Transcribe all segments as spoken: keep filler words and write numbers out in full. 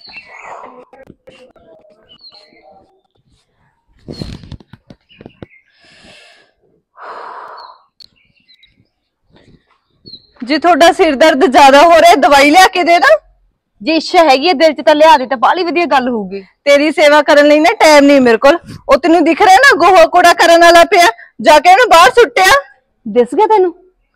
जी थोड़ा सिर दर्द ज्यादा हो रहा है दवाई लिया के दे ना। जे इच्छा हैगी दिल च तां लिया दे तां बाली वधिया गल होगी। तेरी सेवा करन लई ना टाइम नहीं मेरे कोल। ओ तैनू दिख रहा है ना गोहा कूड़ा करन वाला पिया, जाके उन्हें बाहर सुट्टिया। दिस गया तेनू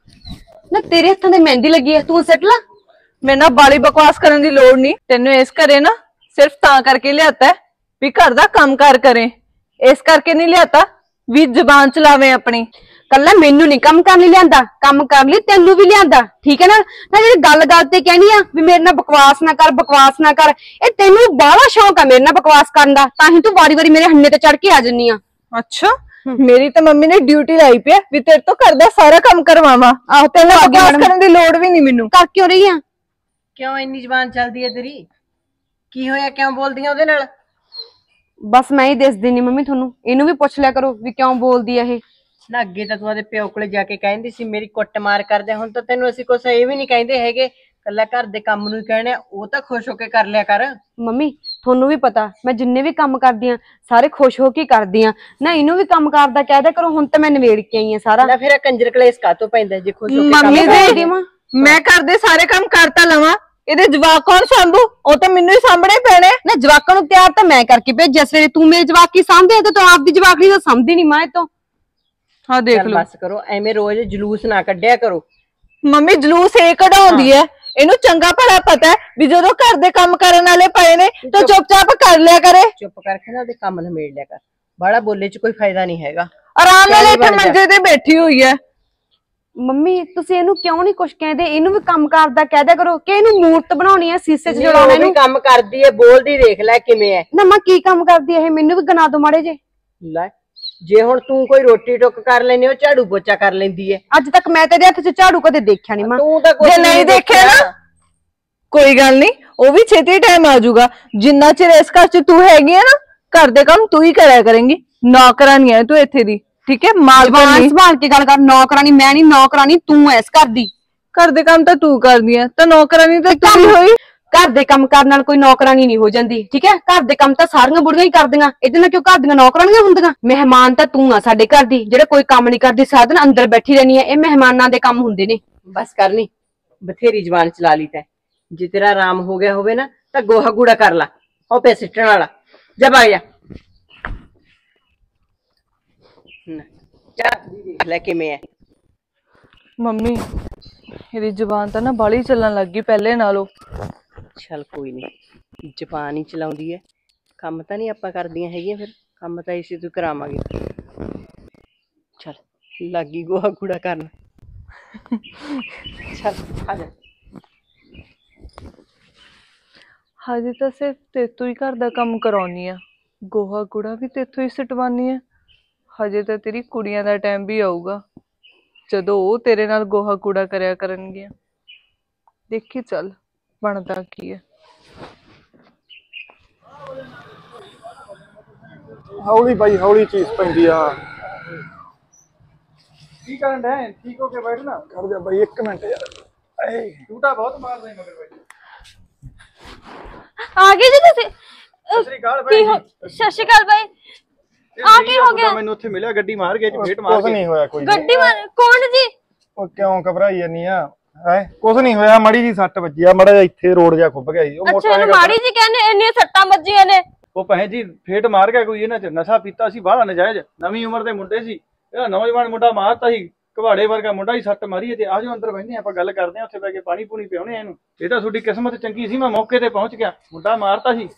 ना तेरे हत्थां ते मेहंदी लगी है, तू सट ला। मैं ना बाली बकवास करन दी लोड़ नहीं। तेनू इस घरे ना सिर्फ तां करके लियाता है भी घर दा काम कार करें, इस करके नहीं लियाता भी जबान चलावे अपनी। कल्ला मैनू नहीं कम करने लियांदा, कम कर ली तेनू भी लियांदा, ठीक है ना। ना जेह्ड़ी गल गल ते कहनी आ भी मेरे नाल बकवास ना कर बकवास ना कर, ए तेनू बाहला शौक है मेरे नाल बकवास करन दा, तां ही तू वारी वारी मेरे हन्ने ते चढ़ के आ जन्नी आ। अच्छा मेरी तो मम्मी ने ड्यूटी लाई पी है भी तेरे तो घर दा सारा काम करवावा। आहो तेनू बकवास करन दी लोड़ भी नहीं मैनू। कर क्यों रही आ? क्यों इन्नी जबान चलदी है तेरी? की होया क्यों बोलदी है ओदे नाल? बस मैं ही दसदी नहीं मम्मी थोनू, इनू भी पुछ लिया करो भी क्यों बोलदी है ये। ना अगे तो तू आदे प्यो कोले जाके कहंदी सी मेरी कुट मार कर दे, हुण तां तैनू असीं कुछ ये भी नहीं कहंदे हैगे, कल्ला घर दे काम नूं ही कहणे ओ तां खुश होके कर लिया कर। मम्मी थोनू भी पता मैं जिन्ने भी काम करदी आ सारे खुश होके करदी आ ना, इनू भी काम करदा कह दे करो, हुण तां मैं नवेड़ के आई आ सारा। ना फिर कंजर कलेस कातों पैंदा जे खुश होके मम्मी काम दे मैं घर दे सारे काम करता लवां, ਇਹਦੇ ਜਵਾਕ ਕੌਣ ਸੰਭੂ? ਉਹ ਤਾਂ ਮੈਨੂੰ ਹੀ ਸਾਂਭਣੇ ਪੈਣੇ ਨਾ। ਜਵਾਕਾਂ ਨੂੰ ਤਿਆਰ ਤਾਂ ਮੈਂ ਕਰਕੇ ਭੇਜਿਆ ਸਵੇਰੇ, ਤੂੰ ਮੇਰੇ ਜਵਾਕ ਕੀ ਸਾਂਭਦੇ ਤੇ ਤੂੰ ਆਪਦੀ ਜਵਾਕੜੀ ਤਾਂ ਸਮਝਦੀ ਨਹੀਂ ਮੈਂ ਤੋਂ। ਹਾਂ ਦੇਖ ਲਓ ਬਸ ਕਰੋ ਐਵੇਂ ਰੋਜ਼ ਜਲੂਸ ਨਾ ਕੱਢਿਆ ਕਰੋ। ਮੰਮੀ ਜਲੂਸ ਇਹ ਕਢਾਉਂਦੀ ਹੈ, ਇਹਨੂੰ ਚੰਗਾ ਭਲਾ ਪਤਾ ਹੈ ਵੀ ਜਦੋਂ ਘਰ ਦੇ ਕੰਮ ਕਰਨ ਵਾਲੇ ਪਏ ਨੇ ਤਾਂ ਚੁੱਪਚਾਪ ਕਰ ਲਿਆ ਕਰੇ। ਚੁੱਪ ਕਰਕੇ ਨਾ ਉਹਦੇ ਕੰਮ ਨਿਬੇੜ ਲਿਆ ਕਰ, ਬਾਹਲਾ ਬੋਲੇ ਚ ਕੋਈ ਫਾਇਦਾ ਨਹੀਂ ਹੈਗਾ। ਆਰਾਮ ਨਾਲ ਇੱਥੇ ਮੰਜੇ ਤੇ ਬੈਠੀ ਹੋਈ ਹੈ। ਮੰਮੀ ਤੁਸੀਂ ਇਹਨੂੰ ਕਿਉਂ ਨਹੀਂ ਕੁਛ ਕਹਿੰਦੇ? ਇਹਨੂੰ ਵੀ ਕੰਮ ਕਰਦਾ ਕਹਿ ਦਿਆ ਕਰੋ ਕਿ ਇਹਨੂੰ ਮੂਰਤ ਬਣਾਉਣੀ ਹੈ, ਸੀਸੇ ਚ ਜੋੜਾਉਣਾ ਇਹਨੂੰ। ਕੰਮ ਕਰਦੀ ਹੈ, ਬੋਲਦੀ ਦੇਖ ਲੈ ਕਿਵੇਂ ਹੈ ਨਾ। ਮੈਂ ਕੀ ਕੰਮ ਕਰਦੀ ਹੈ ਇਹ ਮੈਨੂੰ ਵੀ ਗਨਾ ਦੋ ਮਾੜੇ ਜੇ। ਲੈ ਜੇ ਹੁਣ ਤੂੰ ਕੋਈ ਰੋਟੀ ਟੁੱਕ ਕਰ ਲੈਨੇ, ਉਹ ਝਾੜੂ ਪੋਚਾ ਕਰ ਲੈਂਦੀ ਹੈ। ਅੱਜ ਤੱਕ ਮੈਂ ਤੇਰੇ ਹੱਥ ਚ ਝਾੜੂ ਕਦੇ ਦੇਖਿਆ ਨਹੀਂ। ਮੈਂ ਤੂੰ ਤਾਂ ਜੇ ਨਹੀਂ ਦੇਖਿਆ ਨਾ ਕੋਈ ਗੱਲ ਨਹੀਂ, ਉਹ ਵੀ ਛੇਤੀ ਟਾਈਮ ਆ ਜਾਊਗਾ। ਜਿੰਨਾ ਚਿਰ ਇਸ ਘਰ ਚ ਤੂੰ ਹੈਗੀ ਹੈ ਨਾ ਘਰ ਦੇ ਕੰਮ ਤੂੰ ਹੀ ਕਰਿਆ ਕਰੇਂਗੀ, ਨੌਕਰਾਨੀ ਹੈ ਤੂੰ ਇੱਥੇ ਦੀ, ਠੀਕ ਹੈ। ਮਾਲਬਾਨ ਸੰਭਾਲ ਕੇ ਗੱਲ ਕਰ। ਨੌਕਰਾਨੀ ਮੈਂ ਨਹੀਂ, ਨੌਕਰਾਨੀ ਤੂੰ ਐ ਇਸ ਘਰ ਦੀ। ਘਰ ਦੇ ਕੰਮ ਤਾਂ ਤੂੰ ਕਰਦੀ ਐ ਤਾਂ ਨੌਕਰਾਨੀ ਤਾਂ ਤੂੰ ਹੀ ਹੋਈ। ਘਰ ਦੇ ਕੰਮ ਕਰਨ ਨਾਲ ਕੋਈ ਨੌਕਰਾਨੀ ਨਹੀਂ ਹੋ ਜਾਂਦੀ, ਠੀਕ ਹੈ। ਘਰ ਦੇ ਕੰਮ ਤਾਂ ਸਾਰੀਆਂ ਬੁੜੀਆਂ ਹੀ ਕਰਦੀਆਂ, ਇਹਦੇ ਨਾਲ ਕਿਉਂ ਘਰ ਦੀਆਂ ਨੌਕਰਾਨੀਆਂ ਹੁੰਦੀਆਂ? ਮਹਿਮਾਨ ਤਾਂ ਤੂੰ ਆ ਸਾਡੇ ਘਰ ਦੀ, ਜਿਹੜੇ ਕੋਈ ਕੰਮ ਨਹੀਂ ਕਰਦੀ, ਸਾਰਾ ਦਿਨ ਅੰਦਰ ਬੈਠੀ ਰਹਿਣੀ ਹੈ। ਇਹ ਮਹਿਮਾਨਾਂ ਦੇ ਕੰਮ ਹੁੰਦੇ ਨੇ। ਬਸ ਕਰਨੀ ਬਥੇਰੀ ਜ਼ਬਾਨ ਚਲਾ ਲਈ ਤੈਂ। ਜੇ ਤੇਰਾ ਆਰਾਮ ਹੋ ਗਿਆ ਹੋਵੇ ਨਾ ਤਾਂ ਗੋਹਾ ਕੂੜਾ ਕਰ ਲਾ, ਉਹ ਪੇ ਸਿੱਟਣ ਵਾਲਾ ਜਾ ਆ ਜਾ। ਲੈ ਕਿਵੇਂ ਹੈ ਮੰਮੀ? ਇਹਦੀ ਜ਼ਬਾਨ ਤਾਂ ਨਾ ਬਾਲੀ ਚੱਲਣ ਲੱਗ ਗਈ ਪਹਿਲੇ ਨਾਲੋਂ। ਚੱਲ ਕੋਈ ਨਹੀਂ, ਜ਼ਬਾਨ ਹੀ ਚਲਾਉਂਦੀ ਹੈ, ਕੰਮ ਤਾਂ ਨਹੀਂ ਆਪਾਂ ਕਰਦੀਆਂ ਹੈਗੀਆਂ, ਫਿਰ ਕੰਮ ਤਾਂ ਇਸੇ ਤੋਂ ਕਰਾਵਾਂਗੇ। ਚੱਲ ਲੱਗੀ ਗੋਹਾ ਕੂੜਾ ਕਰਨ। ਚੱਲ ਆ ਜਾ। ਹਜੇ ਤਾਂ ਸਿਰਫ ਤੇਤੋਂ ਹੀ ਘਰ ਦਾ ਕੰਮ ਕਰਾਉਣੀ ਆ, ਗੋਹਾ ਕੂੜਾ ਵੀ ਤੇਤੋਂ ਹੀ ਸਟਵਾਨੀ ਆ। ਹਜੇ ਤਾਂ ਤੇਰੀ ਕੁੜੀਆਂ ਦਾ ਟਾਈਮ ਵੀ ਆਊਗਾ ਜਦੋਂ ਉਹ ਤੇਰੇ ਨਾਲ ਗੋਹਾ ਕੂੜਾ ਕਰਿਆ ਕਰਨਗੀਆਂ। ਦੇਖੀ ਚੱਲ ਬਣਦਾ ਕੀ ਹੈ। ਹੌਲੀ ਬਾਈ ਹੌਲੀ ਚੀਜ਼ ਪੈਂਦੀ ਆ। ਕੀ ਕਰਨ ਡੈ? ਠੀਕ ਹੋ ਕੇ ਬੈਠ ਨਾ। ਕਰ ਜਾ ਬਾਈ ਇੱਕ ਮਿੰਟ ਯਾਰ। ਏ ਟੂਟਾ ਬਹੁਤ ਮਾਰਦਾ ਮਗਰ ਬੈਠ। ਆ ਗਏ ਜੀ ਤੁਸੀਂ? ਸਤਿ ਸ੍ਰੀ ਅਕਾਲ ਬਾਈ। ਸਤਿ ਸ਼੍ਰੀ ਅਕਾਲ ਬਾਈ। ਆ ਕੀ ਹੋ ਗਿਆ? ਮੈਨੂੰ ਉੱਥੇ ਮਿਲਿਆ ਗੱਡੀ ਮਾਰ ਕੇ, ਫੇਟ ਮਾਰ ਕੇ। ਕੁਝ ਨਹੀਂ ਹੋਇਆ ਕੋਈ। ਗੱਡੀ ਮਾਰ? ਕੌਣ ਜੀ? ਉਹ ਕਿਉਂ ਘਬਰਾਈ ਜਾਨੀ ਆ? ਹੈ ਕੁਝ ਨਹੀਂ ਹੋਇਆ, ਮੜੀ ਜੀ ਸੱਟ ਵੱਜੀ ਆ, ਮੜਾ ਜਿਹਾ ਇੱਥੇ ਰੋਡ ਜਿਹਾ ਖੁੱਭ ਗਿਆ ਜੀ। ਉਹ ਅੱਛਾ ਇਹਨੂੰ ਮਾੜੀ ਜੀ ਕਹਿੰਦੇ, ਇੰਨੀਆਂ ਸੱਟਾਂ ਵੱਜੀਆਂ ਨੇ? ਉਹ ਭੈਣ ਜੀ ਫੇਟ ਮਾਰ ਗਿਆ ਕੋਈ, ਇਹਨਾਂ ਚ ਨਸ਼ਾ ਪੀਤਾ ਸੀ ਬਾਹਲਾ ਨਜਾਇਜ਼, ਨਵੀਂ ਉਮਰ ਦੇ ਮੁੰਡੇ ਸੀ। ਇਹਦਾ ਨੌਜਵਾਨ ਮੁੰਡਾ ਮਾਰਤਾ ਸੀ, ਘਵਾੜੇ ਵਰਗਾ ਮੁੰਡਾ ਹੀ ਸੱਟ ਮਾਰੀ। ਤੇ ਆਜੋ ਅੰਦਰ ਬਹਿੰਦੇ ਆਪਾਂ ਗੱਲ ਕਰਦੇ ਆ, ਉੱਥੇ ਬਹਿ ਕੇ ਪਾਣੀ ਪੂਣੀ ਪਿਆਉਣੇ ਇਹਨੂੰ। ਇਹ ਤਾਂ ਤੁਹਾਡੀ ਕਿਸਮਤ ਚੰਗੀ ਸੀ, ਮੈਂ ਮੌਕੇ ਤੇ ਪਹੁੰਚ ਗਿਆ। ਮੁੰਡਾ ਮਾਰਤਾ ਸੀ।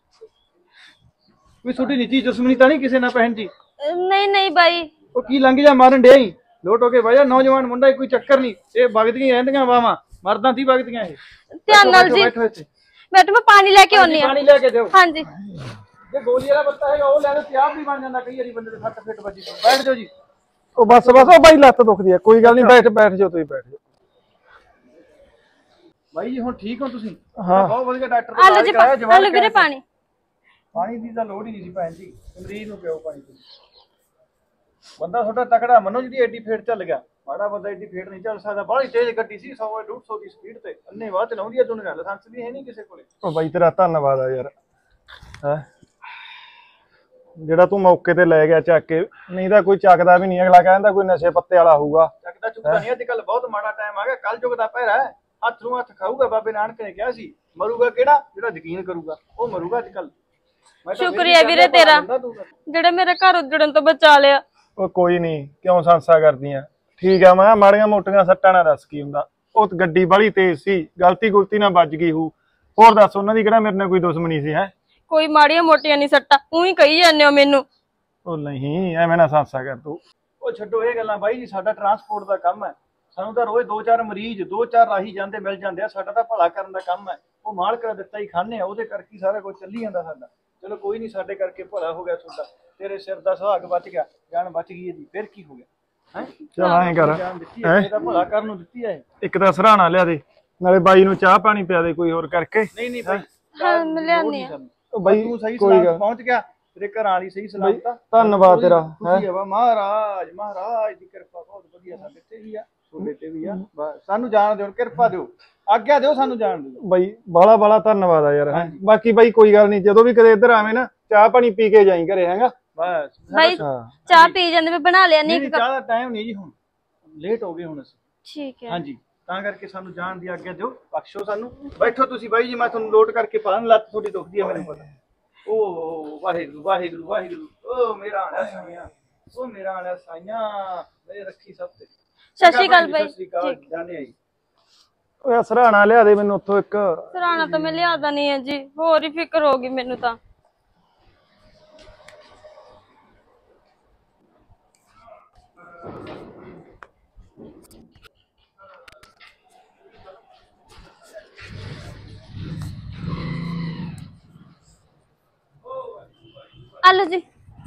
ਕੋਈ ਤੁਹਾਡੀ ਨਿੱਜੀ ਦੁਸ਼ਮਣੀ ਤਾਂ ਨਹੀਂ ਕਿਸੇ ਨਾਲ ਭੈਣ ਜੀ? ਨਹੀਂ ਨਹੀਂ ਬਾਈ। ਉਹ ਕੀ ਲੰਘ ਜਾ ਮਾਰਨ ਡਿਆ ਹੀ, ਲੋਟ ਹੋ ਕੇ ਵਜਾ। ਨੌਜਵਾਨ ਮੁੰਡਾ ਕੋਈ ਚੱਕਰ ਨਹੀਂ, ਇਹ ਵਗਦੀਆਂ ਰਹਿੰਦੀਆਂ ਵਾਵਾਂ, ਮਰਦਾਂ ਦੀ ਵਗਦੀਆਂ ਇਹ। ਧਿਆਨ ਨਾਲ ਜੀ ਬੈਠੋ, ਮੈਂ ਪਾਣੀ ਲੈ ਕੇ ਆਉਣੀ ਆ। ਪਾਣੀ ਲੈ ਕੇ ਦਿਓ। ਹਾਂਜੀ। ਜੇ ਗੋਲੀ ਵਾਲਾ ਬੱਤਾ ਹੈਗਾ ਉਹ ਲੈ ਲਓ, ਤਿਆਰ ਵੀ ਬਣ ਜਾਂਦਾ ਕਈ ਵਾਰੀ ਬੰਦੇ ਦੇ ਸੱਟ ਫੇਟ ਵੱਜੀ। ਬੈਠ ਜਾਓ ਜੀ। ਉਹ ਬਸ ਬਸ ਉਹ ਬਾਈ ਲੱਤ ਦੁਖਦੀ ਆ, ਕੋਈ ਗੱਲ ਨਹੀਂ, ਬੈਠ ਬੈਠ ਜਾਓ ਤੁਸੀਂ, ਬੈਠ ਜਾਓ ਬਾਈ ਜੀ। ਹੁਣ ਠੀਕ ਹੋ ਤੁਸੀਂ? ਹਾਂ ਬਹੁਤ ਵਧੀਆ ਡਾਕਟਰ ਆ ਲਓ ਜੀ, ਆ ਲਓ ਵੀਰੇ ਪਾਣੀ। ਪਾਣੀ ਦੀ ਤਾਂ ਲੋੜ ਹੀ ਨਹੀਂ ਸੀ ਭੈਣ ਜੀ, ਮਰੀਜ਼ ਨੂੰ ਪਿਓ ਪਾਣੀ। ਬੰਦਾ ਤੁਹਾਡਾ ਤਕੜਾ ਮੰਨੋ, ਜਿਹਦੀ ਐਡੀ ਫੇਟ ਚੱਲ ਗਿਆ, ਮਾੜਾ ਬੰਦਾ ਏਡੀ ਫੇਟ ਨਹੀਂ ਚੱਲ ਸਕਦਾ। ਬਾਹਲੀ ਤੇਜ਼ ਗੱਡੀ ਸੀ, ਸੌ ਡੇਢ ਸੌ ਦੀ ਸਪੀਡ ਤੇ ਅੰਨੇ ਬਾਅਦ ਚਲਾਉਂਦੀ ਆ ਦੁਨੀਆ। ਲਾਇਸੈਂਸ ਵੀ ਹੈ ਨਹੀਂ ਕਿਸੇ ਕੋਲੇ। ਉਹ ਬਾਈ ਤੇਰਾ ਧੰਨਵਾਦ ਆ ਯਾਰ, ਹੈ ਜਿਹੜਾ ਤੂੰ ਮੌਕੇ ਤੇ ਲੈ ਗਿਆ ਚੱਕ ਕੇ, ਨਹੀਂ ਤਾਂ ਕੋਈ ਚੱਕਦਾ ਵੀ ਨਹੀਂ। ਅਗਲਾ ਕਹਿੰਦਾ ਕੋਈ ਨਸ਼ੇ ਪੱਤੇ ਵਾਲਾ ਹੋਊਗਾ। ਚੱਕਦਾ ਚੁੱਕਦਾ ਨਹੀਂ, ਅੱਜ ਕੱਲ ਬਹੁਤ ਮਾੜਾ ਟਾਈਮ ਆ ਗਿਆ। ਕੱਲ ਯੁੱਗ ਦਾ ਪਹਿਰਾ ਹੈ, ਹੱਥ ਨੂੰ ਹੱਥ ਖਾਊਗਾ। ਬਾਬੇ ਨਾਨਕ ਨੇ ਕਿਹਾ ਸੀ ਮਰੂਗਾ ਕਿਹੜਾ, ਜਿਹੜਾ ਯਕੀਨ ਕਰੂਗਾ ਉਹ ਮਰੂਗਾ। ਅੱਜ ਕੱਲ ਸ਼ੁਕਰੀਆ ਵੀਰੇ ਤੇਰਾ, ਜਿਹੜਾ ਮੇਰੇ ਘਰ ਉੱਜੜਨ ਤੋਂ ਬਚਾ ਲਿਆ। ਉਹ ਕੋਈ ਨਹੀਂ, ਕਿਉਂ ਸੰਸਾ ਕਰਦੀਆਂ। ਠੀਕ ਆ, ਮੈਂ ਮਾੜੀਆਂ ਮੋਟੀਆਂ ਸੱਟਾਂ ਨਾਲ ਦੱਸ ਕੀ ਹੁੰਦਾ। ਉਹ ਗੱਡੀ ਬੜੀ ਤੇਜ਼ ਸੀ, ਗਲਤੀ ਗੁਲਤੀ ਨਾਲ ਵੱਜ ਗਈ ਹੂ। ਹੋਰ ਦੱਸ, ਉਹਨਾਂ ਦੀ ਕਿਹੜਾ ਮੇਰੇ ਨਾਲ ਕੋਈ ਦੁਸ਼ਮਣੀ ਸੀ? ਹੈ ਕੋਈ ਮਾੜੀਆਂ ਮੋਟੀਆਂ ਨਹੀਂ ਸੱਟਾਂ, ਉਹੀ ਕਹੀ ਜਾਂਦੇ ਹੋ ਮੈਨੂੰ। ਉਹ ਨਹੀਂ, ਐਵੇਂ ਨਾ ਸੰਸਾ ਕਰ ਤੂੰ। ਉਹ ਛੱਡੋ ਇਹ ਗੱਲਾਂ ਬਾਈ ਜੀ, ਸਾਡਾ ਟਰਾਂਸਪੋਰਟ ਦਾ ਕੰਮ ਹੈ। ਸਾਨੂੰ ਤਾਂ ਰੋਜ਼ ਦੋ ਚਾਰ ਮਰੀਜ਼ ਦੋ ਚਾਰ ਰਾਹੀ ਜਾਂਦੇ ਮਿਲ ਜਾਂਦੇ ਆ। ਸਾਡਾ ਤਾਂ ਭਲਾ ਕਰਨ ਦਾ ਕੰਮ ਹੈ। ਉਹ ਮਾਲਕ ਦਾ ਦਿੱਤਾ ਹੀ ਖਾਂਦੇ ਆ, ਉਹਦੇ ਕਰਕੇ ਸਾਰਾ ਕੁਝ ਚੱਲੀ ਜਾਂਦਾ ਸਾਡਾ। ਚਲੋ ਕੋਈ ਨਹੀਂ, ਸਾਡੇ ਕਰਕੇ ਭਲਾ ਹੋ ਗਿਆ ਤੁਹਾਡਾ। ਤੇਰੇ ਸਿਰ ਦਾ ਸੁਹਾਗ ਬਚ ਗਿਆ, ਜਾਨ ਬਚ ਗਈ ਇਹਦੀ, ਫਿਰ ਕੀ ਹੋ ਗਿਆ? ਹੈ ਚਲ ਐਂ ਕਰ, ਜਾਨ ਦਿੱਤੀ ਹੈ, ਇਹਦਾ ਭਲਾ ਕਰਨ ਨੂੰ ਦਿੱਤੀ ਹੈ। ਇੱਕ ਤਾਂ ਸਰਾਣਾ ਲਿਆ ਦੇ, ਨਾਲੇ ਬਾਈ ਨੂੰ ਚਾਹ ਪਾਣੀ ਪਿਆ ਦੇ ਕੋਈ ਹੋਰ ਕਰਕੇ। ਨਹੀਂ ਨਹੀਂ ਬਾਈ, ਹਾਂ ਮੈਂ ਲਿਆਨੀ ਆ। ਉਹ ਬਾਈ ਤੂੰ ਸਹੀ ਕੋਈ ਸਲਾਮਤ ਗੱਲ ਪਹੁੰਚ ਗਿਆ, ਤੇਰੇ ਘਰਾਂ ਵਾਲੀ ਸਹੀ ਸਲਾਮਤ ਆ। ਧੰਨਵਾਦ ਤੇਰਾ। ਖੁਸ਼ੀ ਆ ਵਾ, ਮਹਾਰਾਜ ਮਹਾਰਾਜ ਦੀ ਕਿਰਪਾ ਬਹੁਤ ਵਧੀਆ ਸਾਡੇ ਤੇ ਵੀ ਆ, ਤੁਹਾਡੇ ਤੇ ਵੀ ਆ। ਬਸ ਸਾਨੂੰ ਜਾਣ ਦਿਓ, ਕਿਰਪਾ ਦਿਓ, ਆਗਿਆ ਦਿਓ, ਸਾਨੂੰ ਜਾਣ ਦਿਓ ਬਾਈ। ਬਾਲਾ ਬਾਲਾ ਧੰਨਵਾਦ ਆ ਯਾਰ। ਹੈ ਬਾਕੀ ਬਾਈ ਕੋਈ ਗੱਲ ਨਹੀਂ, ਜਦੋਂ ਵੀ ਕਦੇ ਇੱਧਰ ਆਵੇਂ ਨਾ ਚਾਹ ਪਾਣੀ ਪੀ ਕੇ ਜਾਈਂ ਘਰੇ, ਹੈਗਾ। ਬਸ ਬਾਈ ਚਾਹ ਪੀ ਜਾਂਦੇ, ਮੈਂ ਬਣਾ ਲਿਆ ਨਹੀਂ। ਚਾਹ ਦਾ ਟਾਈਮ ਨਹੀਂ ਜੀ, ਹੁਣ ਲੇਟ ਹੋ ਗਏ ਹੁਣ ਅਸੀਂ। ਠੀਕ ਹੈ ਹਾਂਜੀ, ਤਾਂ ਕਰਕੇ ਸਾਨੂੰ ਜਾਣ ਦੀ ਆਗਿਆ ਦਿਓ, ਬਖਸ਼ੋ ਸਾਨੂੰ। ਬੈਠੋ ਤੁਸੀਂ ਬਾਈ ਜੀ, ਮੈਂ ਤੁਹਾਨੂੰ ਲੋਡ ਕਰਕੇ ਪਾ ਲਾਂ। ਲੱਤ ਥੋੜੀ ਦੁਖਦੀ ਆ ਮੈਨੂੰ ਪਤਾ। ਓ ਵਾਹਿਗੁਰੂ ਵਾਹਿਗੁਰੂ ਵਾਹਿਗੁਰੂ। ਓ ਮੇਰਾ ਆਣਾ ਸਾਈਆਂ, ਓ ਮੇਰਾ ਆਣਾ ਸਾਈਆਂ, ਮੇਰੇ ਰੱਖੀ ਸਭ ਤੇ। ਸਤਿ ਸ਼੍ਰੀ ਅਕਾਲ ਬਾਈ। ਸਤਿ ਸ਼੍ਰੀ ਅਕਾਲ, ਜਾਣੇ ਆਈ। ਓਏ ਸਰਾਣਾ ਲਿਆ ਦੇ ਮੈਨੂੰ ਉੱਥੋਂ ਇੱਕ। ਸਰਾਣਾ ਤਾਂ ਮੈਂ ਲਿਆਦਾ ਨਹੀਂ ਹੈ ਜੀ, ਹੋਰ ਹੀ ਫਿਕਰ ਹੋ ਗਈ ਮੈਨੂੰ ਤਾਂ। आलो जी।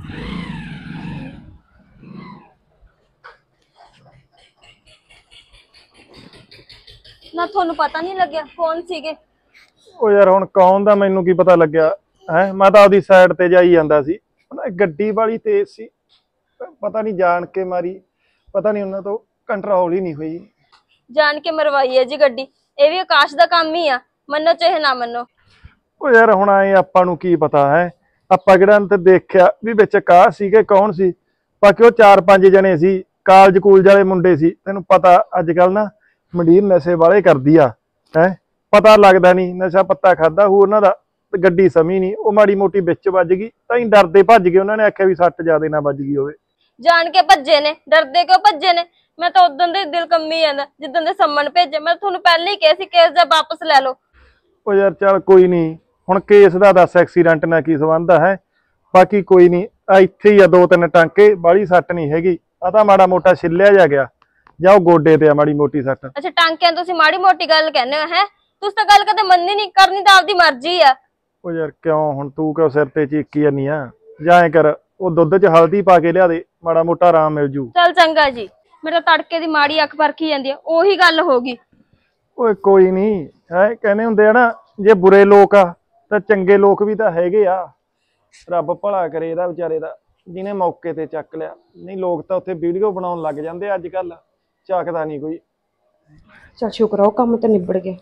ना थोनू पता नहीं लग्या कौन सीगे? ओ यार हुण कौन दा मैनू की पता लग्या है। मैं तां ओदी साइड ते जाई जांदा सी, गड्डी वाली तेज सी, पता नहीं जान के मारी, पता नहीं उन्हां तो कंट्रोल ही नहीं हुई। जान के मरवाई है जी गड्डी, ये भी आकाश दा काम ही आ, मन्नो चाहे ना मन्नो। ओ यार हुण आए आपां नू की पता है, ਆਪਾਂ ਕਿਹੜਾ ਤੇ ਦੇਖਿਆ ਵੀ ਵਿੱਚ ਕਾਹ ਸੀ ਕਿ ਕੌਣ ਸੀ। ਬਾਕੀ ਉਹ ਚਾਰ ਪੰਜ ਜਣੇ ਸੀ, ਕਾਲਜ ਕੂਲਜ ਵਾਲੇ ਮੁੰਡੇ ਸੀ। ਤੈਨੂੰ ਪਤਾ ਅੱਜ ਕੱਲ ਨਾ ਮੰਡੀਰ ਨਸ਼ੇ ਵਾਲੇ ਕਰਦੀ ਆ, ਹੈ ਪਤਾ ਲੱਗਦਾ ਨਹੀਂ ਨਸ਼ਾ ਪੱਤਾ ਖਾਦਾ ਹੋ ਉਹਨਾਂ ਦਾ। ਤੇ ਗੱਡੀ ਸਮੀ ਨਹੀਂ, ਉਹ ਮਾੜੀ ਮੋਟੀ ਵਿੱਚ ਵੱਜ ਗਈ ਤਾਂ ਹੀ ਡਰਦੇ ਭੱਜ ਗਏ। ਉਹਨਾਂ ਨੇ ਆਖਿਆ ਵੀ ਸੱਟ ਜ਼ਿਆਦੇ ਨਾ ਵੱਜ ਗਈ ਹੋਵੇ। ਜਾਣ ਕੇ ਭੱਜੇ ਨੇ, ਡਰਦੇ ਕਿਉਂ ਭੱਜੇ ਨੇ? ਮੈਂ ਤਾਂ ਉਦੋਂ ਦੇ ਦਿਲ ਕੰਮੀ ਜਾਂਦਾ ਜਿੱਦਾਂ ਦੇ ਸੰਮਣ ਭੇਜੇ। ਮੈਂ ਤੁਹਾਨੂੰ ਪਹਿਲਾਂ ਹੀ ਕਿਹਾ ਸੀ ਕੇਸ ਦਾ ਵਾਪਸ ਲੈ ਲਓ। ਉਹ ਯਾਰ ਚੱਲ ਕੋਈ ਨਹੀਂ, ਹੁਣ ਕੇਸ ਦਾ ਦੱਸ ਐਕਸੀਡੈਂਟ ਨਾਲ ਕੀ ਸੰਬੰਧ ਹੈ। ਬਾਕੀ ਕੋਈ ਨਹੀਂ, ਆ ਇੱਥੇ ਹੀ ਆ ਦੋ ਤਿੰਨ ਟਾਂਕੇ, ਬਾਹਲੀ ਸੱਟ ਨਹੀਂ ਹੈਗੀ। ਆ ਤਾਂ ਮਾੜਾ ਮੋਟਾ ਛਿੱਲਿਆ ਜਾ ਗਿਆ, ਜਾਂ ਉਹ ਗੋਡੇ ਤੇ ਆ ਮਾੜੀ ਮੋਟੀ ਸੱਟ। ਅੱਛਾ ਟਾਂਕਿਆਂ ਤੁਸੀਂ ਮਾੜੀ ਮੋਟੀ ਗੱਲ ਕਹਿੰਦੇ ਹੋ ਹੈ? ਤੁਸੀਂ ਤਾਂ ਗੱਲ ਕਦੇ ਮੰਨਣੀ ਨਹੀਂ, ਕਰਨੀ ਤਾਂ ਆਪਦੀ ਮਰਜ਼ੀ ਆ। ਉਹ ਯਾਰ ਕਿਉਂ ਹੁਣ ਤੂੰ ਕਿਉਂ ਸਿਰ ਤੇ ਚੀਕੀ ਜਾਨੀ ਆ? ਜਾਂ ਐ ਕਰ, ਉਹ ਦੁੱਧ 'ਚ ਹਲਦੀ ਪਾ ਕੇ ਲਿਆ ਦੇ, ਮਾੜਾ ਮੋਟਾ ਆਰਾਮ ਮਿਲ ਜੂ। ਚੱਲ ਚੰਗਾ ਜੀ, ਮੇਰੇ ਤਾਂ ਤੜਕੇ ਦੀ ਮਾੜੀ ਅੱਖ ਪਰਖੀ ਜਾਂਦੀ ਆ, ਉਹੀ ਗੱਲ ਹੋ ਗਈ। ਓਏ ਕੋਈ ਨਹੀਂ, ਹੈ ਕਹਿੰਦੇ ਹੁੰਦੇ ਆ ਨਾ, ਜੇ ਬੁਰੇ ਲੋਕ ਆ ਤਾਂ ਚੰਗੇ ਲੋਕ ਵੀ ਤਾਂ ਹੈਗੇ ਆ। ਰੱਬ ਭਲਾ ਕਰੇ ਇਹਦਾ ਵਿਚਾਰੇ ਦਾ, ਜਿਹਨੇ ਮੌਕੇ ਤੇ ਚੱਕ ਲਿਆ। ਨਹੀਂ ਲੋਕ ਤਾਂ ਉੱਥੇ ਵੀਡੀਓ ਬਣਾਉਣ ਲੱਗ ਜਾਂਦੇ ਅੱਜ ਕੱਲ, ਚੱਕਦਾ ਨਹੀਂ ਕੋਈ। ਚੱਲ ਸ਼ੁਕਰ ਆ ਉਹ ਕੰਮ ਤਾਂ ਨਿਬੜ ਗਿਆ।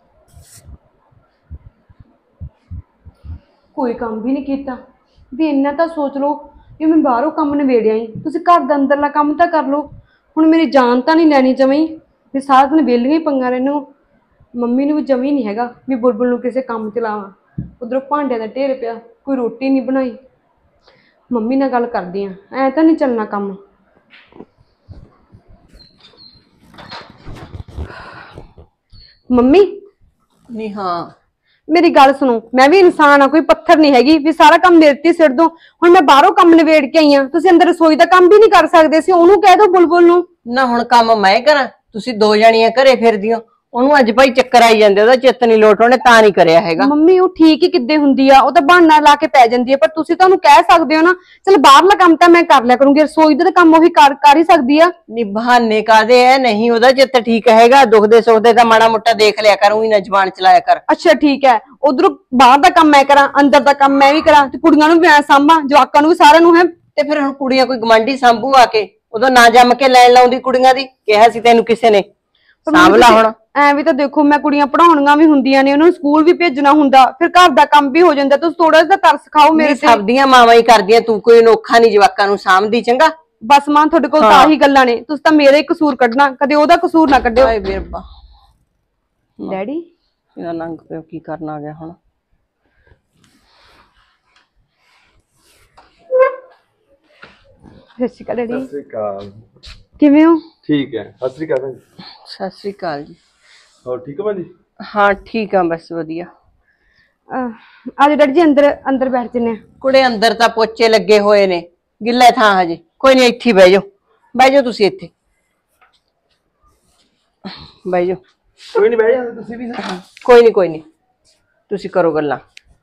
ਕੋਈ ਕੰਮ ਵੀ ਨਹੀਂ ਕੀਤਾ ਵੀ ਇੰਨਾ ਤਾਂ ਸੋਚ ਲਓ ਵੀ ਮੈਂ ਬਾਹਰੋਂ ਕੰਮ ਨਿਬੇੜਿਆ ਹੀ, ਤੁਸੀਂ ਘਰ ਦਾ ਅੰਦਰਲਾ ਕੰਮ ਤਾਂ ਕਰ ਲਓ। ਹੁਣ ਮੇਰੀ ਜਾਨ ਤਾਂ ਨਹੀਂ ਲੈਣੀ ਜਮਈ ਵੀ ਸਾਰਾ ਦਿਨ ਵਿਹਲੀਆਂ ਹੀ ਪੰਗਾ ਰਹਿਣੋ। ਮੰਮੀ ਨੂੰ ਵੀ ਜਮੀ ਨਹੀਂ ਹੈਗਾ ਵੀ ਬੁਲਬੁਲ ਨੂੰ ਕਿਸੇ ਕੰਮ ਤੇ ਲਾਵਾਂ। ਉਧਰੋਂ ਭਾਂਡਿਆਂ ਦਾ ਢੇਰ ਪਿਆ, ਕੋਈ ਰੋਟੀ ਨਹੀਂ ਬਣਾਈ। ਮੰਮੀ ਨਾਲ ਗੱਲ ਕਰਦੀ ਆ, ਐ ਤਾਂ ਨਹੀਂ ਚੱਲਣਾ ਕੰਮ। ਮੰਮੀ ਨਹੀਂ ਹਾਂ ਮੇਰੀ ਗੱਲ ਸੁਣੋ, ਮੈਂ ਵੀ ਇਨਸਾਨ ਆ, ਕੋਈ ਪੱਥਰ ਨਹੀਂ ਹੈਗੀ ਵੀ ਸਾਰਾ ਕੰਮ ਮੇਰੇ ਤੇ ਸਿਰ ਦੋ। ਹੁਣ ਮੈਂ ਬਾਹਰੋਂ ਕੰਮ ਨਿਬੇੜ ਕੇ ਆਈ ਆ, ਤੁਸੀਂ ਅੰਦਰ ਰਸੋਈ ਦਾ ਕੰਮ ਵੀ ਨਹੀਂ ਕਰ ਸਕਦੇ ਸੀ। ਉਹਨੂੰ ਕਹਿ ਦੋ ਬੁਲਬੁਲ ਨੂੰ। ਨਾ ਹੁਣ ਕੰਮ ਮੈਂ ਕਰਾਂ? ਤੁਸੀਂ ਦੋ ਜਣੀਆਂ ਘਰੇ ਫਿਰਦੀਆਂ, ਉਹਨੂੰ ਅੱਜ ਭਾਈ ਚੱਕਰ ਆਈ ਜਾਂਦੇ, ਉਹਦਾ ਚਿੱਤ ਨਹੀਂ ਲੋਟ, ਉਹਨੇ ਤਾਂ ਨਹੀਂ ਕਰਿਆ ਹੈਗਾ। ਮੰਮੀ ਉਹ ਠੀਕ ਹੀ ਕਿੱਦੇ ਹੁੰਦੀ ਆ, ਉਹ ਤਾਂ ਬਹਾਨਾ ਲਾ ਕੇ ਪੈ ਜਾਂਦੀ ਆ। ਪਰ ਤੁਸੀਂ ਤਾਂ ਉਹਨੂੰ ਕਹਿ ਸਕਦੇ ਹੋ ਨਾ, ਚਲ ਬਾਹਰਲਾ ਕੰਮ ਤਾਂ ਮੈਂ ਕਰ ਲਿਆ ਕਰੂੰਗੀ, ਰਸੋਈ ਦਾ ਤਾਂ ਕੰਮ ਉਹੀ ਕਰ ਕਰ ਹੀ ਸਕਦੀ ਆ। ਨੀ ਬਹਾਨੇ ਕਾਦੇ ਐ? ਨਹੀਂ ਉਹਦਾ ਚਿੱਤ ਠੀਕ ਹੈਗਾ, ਦੁਖਦੇ ਸੁਖਦੇ ਤਾਂ ਮਾੜਾ ਮੋਟਾ ਦੇਖ ਲਿਆ ਕਰੂੰਗੀ, ਨਾ ਜ਼ਬਾਨ ਚਲਾਇਆ ਕਰ। ਅੱਛਾ ਠੀਕ ਹੈ, ਉਧਰੋਂ ਬਾਹਰ ਦਾ ਕੰਮ ਮੈਂ ਕਰਾਂ, ਅੰਦਰ ਦਾ ਕੰਮ ਮੈਂ ਵੀ ਕਰਾਂ, ਤੇ ਕੁੜੀਆਂ ਨੂੰ ਵੀ ਮੈਂ ਸਾਂਭਾਂ, ਜਵਾਕਾਂ ਨੂੰ ਵੀ, ਸਾਰਿਆਂ ਨੂੰ ਹੈ। ਤੇ ਫਿਰ ਹੁਣ ਕੁੜੀਆਂ ਕੋਈ ਗਵਾਂਢੀ ਸੰਭੂ ਆ ਕੇ? ਉਦੋਂ ਨਾ ਜੰਮ ਕੇ ਲੈਣ ਲਾਉਂਦੀ ਕੁੜੀਆਂ ਦੀ, ਕਿਹਾ ਸੀ ਤੈਨੂੰ ਕਿਸੇ ਨੇ। ਸਾਂਭਲਾ ਹੁਣ ਐ ਵੀ ਤਾਂ ਦੇਖੋ, ਮੈਂ ਕੁੜੀਆਂ ਪੜਾਉਣੀਆਂ ਵੀ ਹੁੰਦੀਆਂ ਨੇ, ਉਹਨਾਂ ਨੂੰ ਸਕੂਲ ਵੀ ਭੇਜਣਾ ਹੁੰਦਾ, ਫਿਰ ਘਰ ਦਾ ਕੰਮ ਵੀ ਹੋ ਜਾਂਦਾ। ਤੁਸੀਂ ਥੋੜਾ ਜਿਹਾ ਤਰਸ ਖਾਓ ਮੇਰੇ ਤੇ। ਸਭ ਦੀਆਂ ਮਾਵਾਂ ਹੀ ਕਰਦੀਆਂ, ਤੂੰ ਕੋਈ ਅਨੋਖਾ ਨਹੀਂ ਜਵਾਕਾਂ ਨੂੰ ਸਾਂਭਦੀ। ਚੰਗਾ ਬਸ ਮਾਂ, ਤੁਹਾਡੇ ਕੋਲ ਤਾਂ ਆਹੀ ਗੱਲਾਂ ਨੇ, ਤੁਸੀਂ ਤਾਂ ਮੇਰਾ ਹੀ ਕਸੂਰ ਕੱਢਣਾ, ਕਦੇ ਉਹਦਾ ਕਸੂਰ ਨਾ ਕੱਢਿਓ। ਹਾਏ ਮੇਰੇ ਰੱਬਾ, ਡੈਡੀ ਇਹਦਾ ਨੰਗ ਪਿਓ ਕੀ ਕਰਨ ਆ ਗਿਆ ਹੁਣ। ਸਤਿ ਸ਼੍ਰੀ ਅਕਾਲ ਡੈਡੀ। ਸਤਿ ਸ੍ਰੀ ਅਕਾਲ। ਕਿਵੇਂ ਹੋ? ਠੀਕ ਹੈ, ਸਤਿ ਸ੍ਰੀ ਅਕਾਲ ਭੈਣ। ਸਤਿ ਸ੍ਰੀ ਅਕਾਲ ਜੀ। ਹੋਰ ਠੀਕ ਹੋ ਭੈਣ ਜੀ? ਹਾਂ ਠੀਕ ਆ, ਬਸ ਵਧੀਆ। ਆਜੋ ਡੈਡੀ ਜੀ, ਅੰਦਰ ਅੰਦਰ ਬੈਠ ਜੰਨੇ ਆ। ਕੁੜੇ ਅੰਦਰ ਤਾਂ ਪੋਚੇ ਲੱਗੇ ਹੋਏ ਨੇ, ਗਿੱਲਾ ਥਾਂ ਹਜੇ। ਕੋਈ ਨਹੀਂ, ਇੱਥੇ ਬਹਿ ਜਾਓ, ਬਹਿ ਜਾਓ ਤੁਸੀਂ ਇੱਥੇ ਬਹਿ ਜਾਓ। ਕੋਈ ਨਹੀਂ, ਬਹਿ ਜਾਂਦੇ ਤੁਸੀਂ ਵੀ। ਕੋਈ ਨਹੀਂ ਕੋਈ ਨਹੀਂ, ਤੁਸੀਂ ਕਰੋ ਗੱਲਾਂ।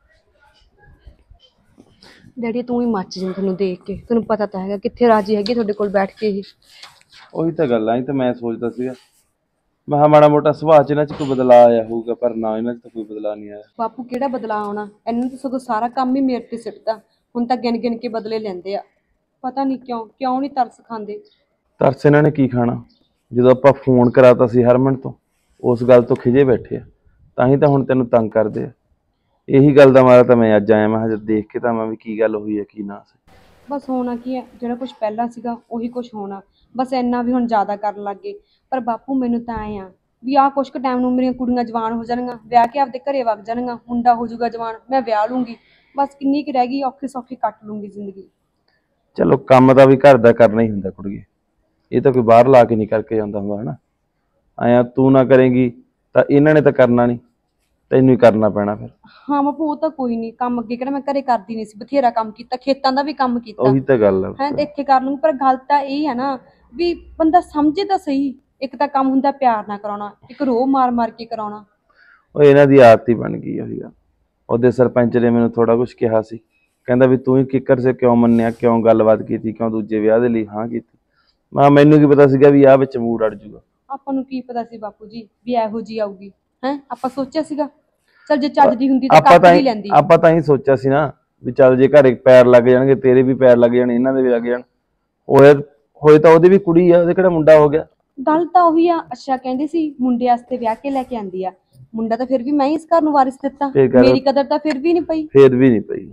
ਡੈਡੀ ਤੂੰ ਹੀ ਮੱਚ ਜਾਂ ਤੁਹਾਨੂੰ ਦੇਖ ਕੇ, ਤੈਨੂੰ ਪਤਾ ਤਾਂ ਹੈਗਾ ਕਿੱਥੇ ਰਾਜੀ ਹੈਗੀ ਤੁਹਾਡੇ ਕੋਲ ਬੈਠ ਕੇ ਹੀ। ਉਹੀ ਤਾਂ ਗੱਲ ਆ, ਤਾਂ ਮੈਂ ਸੋਚਦਾ ਸੀਗਾ, ਮੈਂ ਕਿਹਾ ਮਾੜਾ ਮੋਟਾ ਸੁਭਾਅ ਚ ਇਹਨਾਂ ਚ ਕੋਈ ਬਦਲਾਅ ਆਇਆ ਹੋਊਗਾ, ਪਰ ਨਾ, ਇਹਨਾਂ ਚ ਤਾਂ ਕੋਈ ਬਦਲਾਅ ਨਹੀਂ ਆਇਆ। ਬਾਪੂ ਕਿਹੜਾ ਬਦਲਾਅ ਆਉਣਾ, ਇਹਨਾਂ ਨੂੰ ਤਾਂ ਸਗੋਂ ਸਾਰਾ ਕੰਮ ਹੀ ਮੇਰੇ ਤੇ ਸਿੱਟਦਾ। ਹੁਣ ਤਾਂ ਗਿਣ ਗਿਣ ਕੇ ਬਦਲੇ ਲੈਂਦੇ ਆ, ਪਤਾ ਨਹੀਂ ਕਿਉਂ ਕਿਉਂ ਨਹੀਂ ਤਰਸ ਖਾਂਦੇ। ਤਰਸ ਇਹਨਾਂ ਨੇ ਕੀ ਖਾਣਾ, ਜਦੋਂ ਆਪਾਂ ਫੋਨ ਕਰਾਤਾ ਸੀ ਹਰਮਨ ਤੋਂ, ਉਸ ਗੱਲ ਤੋਂ ਖਿਜੇ ਬੈਠੇ ਆ, ਤਾਂ ਹੀ ਤਾਂ ਹੁਣ ਤੈਨੂੰ ਤੰਗ ਕਰਦੇ ਆ। ਇਹੀ ਗੱਲ ਦਾ ਮਾਰਾ ਤਾਂ ਮੈਂ ਅੱਜ ਆਇਆ, ਮੈਂ ਕਿਹਾ ਜਦ ਦੇਖ ਕੇ ਤਾਂ ਮੈਂ ਵੀ ਕੀ ਗੱਲ ਹੋਈ ਹੈ ਕੀ ਨਾ। ਬਸ ਹੋਣਾ ਕੀ ਹੈ, ਜਿਹੜਾ ਕੁਝ ਪਹਿਲਾਂ ਸੀਗਾ ਉਹੀ ਕੁਝ ਹੋਣਾ, ਬਸ ਇੰਨਾ ਵੀ ਹੁਣ ਜ਼ਿਆਦਾ ਕਰਨ ਲੱਗ ਗਏ। ਪਰ ਬਾਪੂ ਮੈਨੂੰ ਤਾਂ ਐ ਆ ਵੀ ਆਹ ਕੁਛ ਕੁ ਟਾਈਮ ਨੂੰ ਮੇਰੀਆਂ ਕੁੜੀਆਂ ਜਵਾਨ ਹੋ ਜਾਣਗੀਆਂ, ਵਿਆਹ ਕੇ ਆਪਦੇ ਘਰੇ ਵਗ ਜਾਣਗੀਆਂ, ਮੁੰਡਾ ਹੋ ਜਾਊਗਾ ਜਵਾਨ, ਮੈਂ ਵਿਆਹ ਲੂੰਗੀ, ਬਸ ਕਿੰਨੀ ਕੁ ਰਹਿ ਗਈ, ਔਖੇ ਸੌਖੇ ਕੱਟ ਲੂੰਗੀ ਜ਼ਿੰਦਗੀ। ਚਲੋ ਕੰਮ ਤਾਂ ਵੀ ਘਰ ਦਾ ਕਰਨਾ ਹੀ ਹੁੰਦਾ ਕੁੜੀਏ, ਇਹ ਤਾਂ ਕੋਈ ਬਾਹਰ ਲਾ ਕੇ ਨਹੀਂ ਕਰਕੇ ਜਾਂਦਾ ਹੁੰਦਾ ਹਨਾ। ਆਇਆ ਤੂੰ ਨਾ ਕਰੇਂਗੀ ਤਾਂ ਇਹਨਾਂ ਨੇ ਤਾਂ ਕਰਨਾ ਨਹੀਂ, ਤੈਨੂੰ ਹੀ ਕਰਨਾ ਪੈਣਾ ਫਿਰ। ਹਾਂ ਬਾਪੂ ਉਹ ਤਾਂ ਕੋਈ ਨਹੀਂ, ਕੰਮ ਅੱਗੇ ਕਿਹੜਾ ਮੈਂ ਘਰੇ ਕਰਦੀ ਨਹੀਂ ਸੀ, ਬਥੇਰਾ ਕੰਮ ਕੀਤਾ, ਖੇਤਾਂ ਦਾ ਵੀ ਕੰਮ ਕੀਤਾ। ਉਹੀ ਤਾਂ ਗੱਲ ਆ ਹੈ ਤੇ ਇੱਥੇ ਕਰ ਲੂੰਗੀ, ਪਰ ਗੱਲ ਤਾਂ ਇਹ ਹੈ ਨਾ ਵੀ ਬੰਦਾ ਸਮਝੇ ਤਾਂ ਸਹੀ। ਇੱਕ ਤਾਂ ਕੰਮ ਹੁੰਦਾ ਪਿਆਰ ਨਾਲ ਕਰਾਉਣਾ, ਇੱਕ ਰੋਹ ਮਾਰ ਮਾਰ ਕੇ ਕਰਾਉਣਾ। ਉਹ ਇਹਨਾਂ ਦੀ ਆਦਤ ਹੀ ਬਣ ਗਈ ਉਹੀ ਗੱਲ। ਉਹਦੇ ਸਰਪੰਚ ਨੇ ਮੈਨੂੰ ਥੋੜਾ ਕੁਝ ਕਿਹਾ ਸੀ, ਕਹਿੰਦਾ ਵੀ ਤੂੰ ਹੀ ਕਿੱਕਰ ਸੇ ਕਿਉਂ ਮੰਨਿਆ, ਕਿਉਂ ਗੱਲਬਾਤ ਕੀਤੀ, ਕਿਉਂ ਦੂਜੇ ਵਿਆਹ ਦੇ ਲਈ ਹਾਂ ਕੀਤੀ। ਮੈਂ ਮੈਨੂੰ ਕੀ ਪਤਾ ਸੀਗਾ ਵੀ ਆਹ ਵਿੱਚ ਮੂਡ ਅੜ ਜੂਗਾ। ਆਪਾਂ ਨੂੰ ਕੀ ਪਤਾ ਸੀ ਬਾਪੂ ਜੀ ਵੀ ਇਹੋ ਜੀ ਆਊਗੀ, ਹੈ ਆਪਾਂ ਸੋਚਿਆ ਸੀਗਾ ਚਲ ਜੇ ਚੱਜ ਦੀ ਹੁੰਦੀ ਤਾਂ ਕੱਟ ਹੀ ਲੈਂਦੀ। ਆਪਾਂ ਤਾਂ ਹੀ ਸੋਚਿਆ ਸੀ ਨਾ ਵੀ ਚੱਲ ਜੇ ਘਰੇ ਪੈਰ ਲੱਗ ਜਾਣਗੇ, ਤੇਰੇ ਵੀ ਪੈਰ ਲੱਗ ਜਾਣ, ਇਹਨਾਂ ਦੇ ਵੀ ਲੱਗ ਜਾਣ। ਹੋਏ ਹੋਏ ਤਾਂ ਉਹਦੀ ਵੀ ਕੁੜੀ ਆ, ਉਹਦੇ ਕਿਹੜਾ ਮੁੰਡਾ ਹੋ ਗਿਆ। ਗੱਲ ਤਾਂ ਉਹੀ ਆ। ਅੱਛਾ ਕਹਿੰਦੇ ਸੀ ਮੁੰਡੇ ਵਾਸਤੇ ਵਿਆਹ ਕੇ ਲੈ ਕੇ ਆਂਦੀ ਆ, ਮੁੰਡਾ ਤਾਂ ਫਿਰ ਵੀ ਮੈਂ ਹੀ ਇਸ ਘਰ ਨੂੰ ਵਾਰਿਸ ਦਿੱਤਾ, ਮੇਰੀ ਕਦਰ ਤਾਂ ਫਿਰ ਵੀ ਨਹੀਂ ਪਈ। ਫਿਰ ਵੀ ਨਹੀਂ ਪਈ,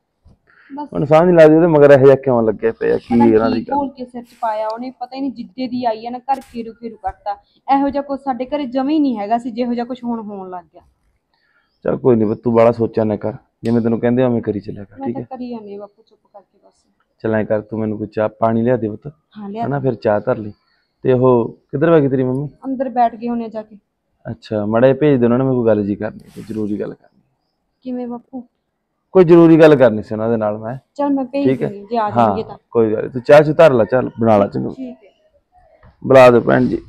ਹੁਣ ਸਮਝ ਨਹੀਂ ਲੱਗਦੀ ਉਹਦੇ ਮਗਰ ਇਹੋ ਜਿਹਾ ਕਿਉਂ ਲੱਗਿਆ ਪਿਆ, ਕੀ ਇਹਨਾਂ ਦੀ ਗੱਲ। ਬੋਲ ਕੇ ਸਿਰ ਚ ਪਾਇਆ ਉਹਨੇ, ਪਤਾ ਹੀ ਨਹੀਂ ਜਿੱਦੇ ਦੀ ਆਈ ਆ ਨਾ ਘਰ ਫੇਰੂ ਫੇਰੂ ਕਰਤਾ। ਇਹੋ ਜਿਹਾ ਕੁਝ ਸਾਡੇ ਘਰੇ ਜਮੇ ਹੀ ਨਹੀਂ ਹੈਗਾ ਸੀ, ਜਿਹੋ ਜਿਹਾ ਕੁਝ ਹੁਣ ਹੋਣ ਲੱਗ ਗਿਆ। ਚੱਲ ਕੋਈ ਨਹੀਂ, ਤੂੰ ਬਾਹਲਾ ਸੋਚਿਆ ਨਾ ਕਰ, ਜਿਵੇਂ ਤੈਨੂੰ ਕਹਿੰਦੇ ਉਵੇਂ ਕਰੀ ਚੱਲਿਆ ਕਰ, ਠੀਕ ਹੈ। ਕਰੀ ਜਾਂਦੇ ਬਾਪੂ ਚੁੱਪ ਕਰਕੇ ਬਸ। ਚੱਲ ਐਂ ਕਰ, ਤੂੰ ਮੈਨੂੰ ਕੋਈ ਚਾਹ ਪਾਣੀ ਲਿਆ ਦੇ ਪੁੱਤ, ਹਾਂ ਲਿਆ ਹਨਾ, ਫਿਰ ਚਾਹ ਧਰ ਲਈ। ਤੇ ਉਹ ਕਿੱਧਰ ਵਗ ਗਈ ਤੇਰੀ ਮੰਮੀ? ਅੰਦਰ ਬੈਠ ਗਏ ਹੋਣੇ ਜਾ ਕੇ। ਅੱਛਾ, ਮਾੜਾ ਜਿਹਾ ਭੇਜ ਦੇ ਉਹਨਾਂ ਨੇ, ਮੈਂ ਕੋਈ ਗੱਲ ਜੀ ਕਰਨੀ, ਕੋਈ ਜ਼ਰੂਰੀ ਗੱਲ ਕਰਨੀ। ਕਿਵੇਂ ਬਾਪੂ? ਕੋਈ ਜ਼ਰੂਰੀ ਗੱਲ ਕਰਨੀ ਸੀ ਉਹਨਾਂ ਦੇ ਨਾਲ ਮੈਂ। ਚੱਲ ਮੈਂ ਭੇਜ ਦਿੰਦੀ ਜੇ ਆ ਜਾਣਗੇ ਤਾਂ। ਕੋਈ ਗੱਲ, ਤੂੰ ਚਾਹ ਚੁ ਧਰ ਲੈ, ਚੱਲ ਬਣਾ ਲਾ ਚੰਗਾ। ਠੀਕ ਹੈ, ਬੁਲਾ ਦਿਓ ਭੈਣ ਜੀ।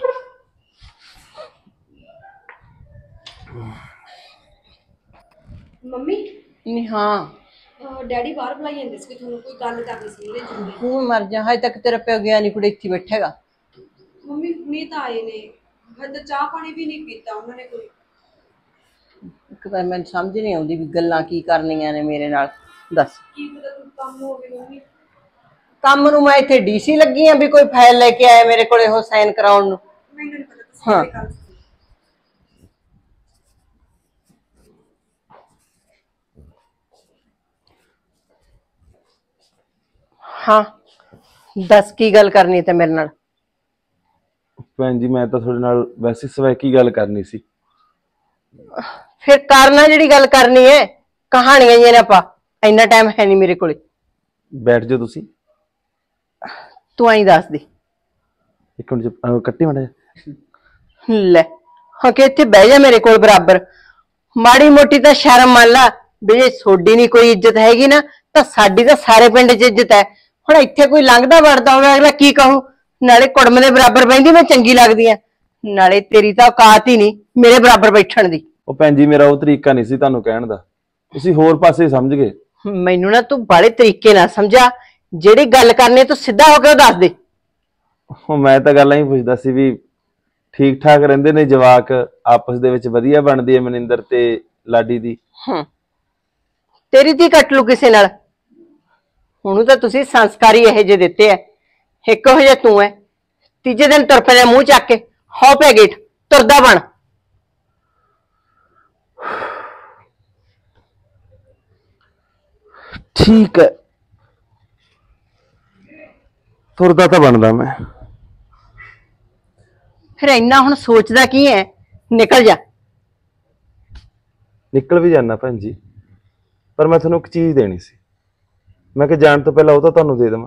ਮੰਮੀ ਨਹੀਂ ਹਾਂ ਡੈਡੀ ਬਾਹਰ ਬੁਲਾਈ ਜਾਂਦੇ ਸੀ, ਤੁਹਾਨੂੰ ਕੋਈ ਗੱਲ ਕਰਨੀ ਸੀ ਉਹਨੇ ਜ਼ਰੂਰੀ। ਤੂੰ ਮਰ ਜਾ, ਹਜੇ ਤੱਕ ਤੇਰਾ ਪਿਓ ਗਿਆ ਨਹੀਂ, ਕੁੜੇ ਇੱਥੇ ਬੈਠੇਗਾ। ਮੰਮੀ ਹੁਣੇ ਤਾਂ ਆਏ ਨੇ, ਹਜੇ ਤਾਂ ਚਾਹ ਪਾਣੀ ਵੀ ਨਹੀਂ ਪੀਤਾ ਉਹਨਾਂ ਨੇ ਕੋਈ। ਇੱਕ ਤਾਂ ਮੈਨੂੰ ਸਮਝ ਨਹੀਂ ਆਉਂਦੀ ਵੀ ਗੱਲਾਂ ਕੀ ਕਰਨੀਆਂ ਨੇ ਮੇਰੇ ਨਾਲ, ਦੱਸ। ਕੀ ਪਤਾ ਕੋਈ ਕੰਮ ਹੋਵੇ ਮੰਮੀ। ਕੰਮ ਨੂੰ ਮੈਂ ਇੱਥੇ ਡੀਸੀ ਲੱਗੀ ਆ ਵੀ ਕੋਈ ਫਾਈਲ ਲੈ ਕੇ ਆਇਆ ਮੇਰੇ ਕੋਲੇ ਉਹ ਸਾਈਨ ਕਰਾਉਣ ਨੂੰ। ਮੈਨੂੰ ਨਹੀਂ ਪਤਾ ਤੁਸੀਂ ਹਾਂ ਕੀ ਗੱਲ। ਹਾਂ ਦੱਸ ਕੀ ਗੱਲ ਕਰਨੀ ਹੈ ਤੇ ਮੇਰੇ ਨਾਲ? ਭੈਣ ਜੀ ਮੈਂ ਤਾਂ ਤੁਹਾਡੇ ਨਾਲ ਵੈਸੇ ਸਵੈਕੀ ਗੱਲ ਕਰਨੀ ਸੀ। ਫਿਰ ਕਰਨਾ ਜਿਹੜੀ ਗੱਲ ਕਰਨੀ ਹੈ, ਕਹਾਣੀਆਂ ਜਿਹੀਆਂ ਨੇ ਆਪਾਂ, ਇੰਨਾ ਟਾਈਮ ਹੈ ਨਹੀਂ ਮੇਰੇ ਕੋਲੇ। ਬੈਠ ਜਾਓ ਤੁਸੀਂ। ਤੂੰ ਆਈ ਦੱਸ ਦੇ। ਇੱਕ ਮਿੰਟ ਚ ਕੱਟੀ ਮਾੜਾ ਜਿਹਾ। ਲੈ ਹਾਂ ਕਿ ਇੱਥੇ ਬਹਿ ਜਾ ਮੇਰੇ ਕੋਲ ਬਰਾਬਰ, ਮਾੜੀ ਮੋਟੀ ਤਾਂ ਸ਼ਰਮ ਮੰਨ ਲਾ ਵੀ ਜੇ ਤੁਹਾਡੀ ਨਹੀਂ ਕੋਈ ਇੱਜ਼ਤ ਹੈਗੀ ਨਾ ਤਾਂ ਸਾਡੀ ਤਾਂ ਸਾਰੇ ਪਿੰਡ 'ਚ ਇੱਜ਼ਤ ਹੈ। ਹੁਣ ਇੱਥੇ ਕੋਈ ਲੰਘਦਾ ਵੜਦਾ ਹੋਵੇ ਅਗਲਾ ਕੀ ਕਹੂ, ਨਾਲੇ ਕੁੜਮ ਦੇ ਬਰਾਬਰ ਬਹਿੰਦੀ ਮੈਂ ਚੰਗੀ ਲੱਗਦੀ ਆ, ਨਾਲੇ ਤੇਰੀ ਤਾਂ ਔਕਾਤ ਹੀ ਨਹੀਂ ਮੇਰੇ ਬਰਾਬਰ ਬੈਠਣ ਦੀ। ਉਹ ਭੈਣ ਜੀ ਮੇਰਾ ਉਹ ਤਰੀਕਾ ਨਹੀਂ ਸੀ ਤੁਹਾਨੂੰ ਕਹਿਣ ਦਾ, ਤੁਸੀਂ ਹੋਰ ਪਾਸੇ ਸਮਝ ਗਏ। ਮੈਨੂੰ ਨਾ ਤੂੰ ਬਾਲੇ ਤਰੀਕੇ ਨਾਲ ਸਮਝਾ, ਜਿਹੜੀ ਗੱਲ ਕਰਨੀ ਤੂੰ ਸਿੱਧਾ ਹੋ ਕੇ ਉਹ ਦੱਸ ਦੇ। ਉਹ ਮੈਂ ਤਾਂ ਗੱਲਾਂ ਹੀ ਪੁੱਛਦਾ ਸੀ ਵੀ ਠੀਕ ਠਾਕ ਰਹਿੰਦੇ ਨੇ ਜਵਾਕ, ਆਪਸ ਦੇ ਵਿੱਚ ਵਧੀਆ ਬਣਦੀ ਹੈ ਮਨਿੰਦਰ ਤੇ ਲਾਡੀ ਦੀ। ਹੂੰ ਤੇਰੀ ਧੀ ਕੱਟ ਲੂ ਕਿਸੇ ਨਾਲ? ਹੁਣ ਤਾਂ ਤੁਸੀਂ ਸੰਸਕਾਰੀ ਇਹੋ ਜਿਹੇ ਦਿੱਤੇ ਆ ਇੱਕੋ ਜਿਹਾ ਤੂੰ ਹੈ। ਤੀਜੇ ਦਿਨ ਤੁਰ ਪਿਆ ਮੂੰਹ ਚੱਕ ਕੇ, ਹੋ ਪੈ ਗੇਟ ਤੁਰਦਾ ਬਣ। ਠੀਕ ਹੈ, ਤੁਰਦਾ ਤਾਂ ਬਣਦਾ ਮੈਂ। ਫਿਰ ਇੰਨਾ ਹੁਣ ਸੋਚਦਾ ਕੀ ਹੈ? ਨਿਕਲ ਜਾ। ਨਿਕਲ ਵੀ ਜਾਣਾ ਭੈਣ ਜੀ, ਪਰ ਮੈਂ ਤੁਹਾਨੂੰ ਇੱਕ ਚੀਜ਼ ਦੇਣੀ ਸੀ। ਮੈਂ ਕਿ ਜਾਣ ਤੋਂ ਪਹਿਲਾਂ ਉਹ ਤਾਂ ਤੁਹਾਨੂੰ ਦੇ ਦੇਵਾਂ।